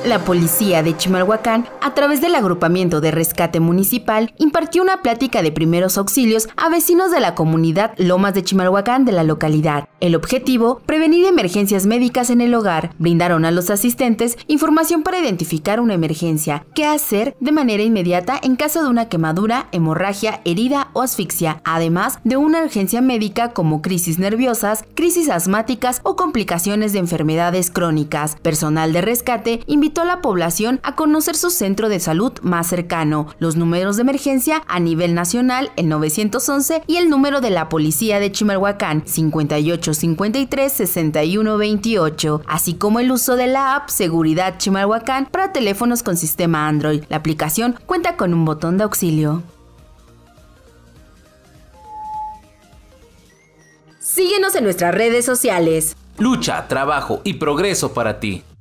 La policía de Chimalhuacán, a través del agrupamiento de rescate municipal, impartió una plática de primeros auxilios a vecinos de la comunidad Lomas de Chimalhuacán de la localidad. El objetivo, prevenir emergencias médicas en el hogar. Brindaron a los asistentes información para identificar una emergencia, qué hacer de manera inmediata en caso de una quemadura, hemorragia, herida o asfixia, además de una urgencia médica como crisis nerviosas, crisis asmáticas o complicaciones de enfermedades crónicas. Personal de rescate invitó a la población a conocer su centro de salud más cercano, los números de emergencia a nivel nacional, el 911 y el número de la policía de Chimalhuacán, 5853-6128, así como el uso de la app Seguridad Chimalhuacán para teléfonos con sistema Android. La aplicación cuenta con un botón de auxilio. Síguenos en nuestras redes sociales. Lucha, trabajo y progreso para ti.